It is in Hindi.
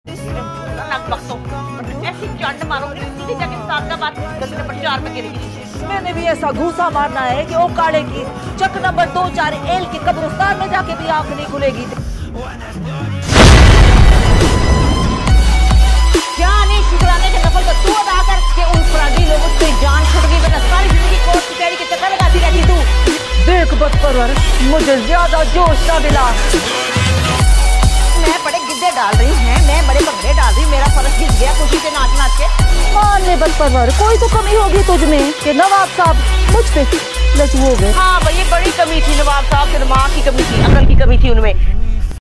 ऐसी चंड मारोगे सीधी जाके सादाबाद गली नंबर 4 में गिरेगी। मैंने भी ऐसा घूसा मारना है कि ओ काले की चक नंबर 2-4 एल के कब्रिस्तान में जाके भी आंख नहीं खुलेगी। क्या नहीं शुक्राने के नफल तो तू अदा कर के उन फराडी लोगों से जान छूट गई, वरना सारी जिंदगी कोर्ट कचहरी के चक्कर लगाती रहती तू। देख बदपरवर, मुझे ज्यादा जोश ना दिला। मैं बड़े गिद्दे डाल रही हूँ, मैं बड़े भंगड़े डाल रही हूँ, मेरा फर्ज गिर गया खुशी से नाच नाच के। मान ले बदपरवर, कोई तो कमी होगी तुझमें कि नवाब साहब मुझ पे लचू हो गए। हाँ भाई, ये बड़ी कमी थी नवाब साहब के, दिमाग की कमी थी, अकल की कमी थी उनमें।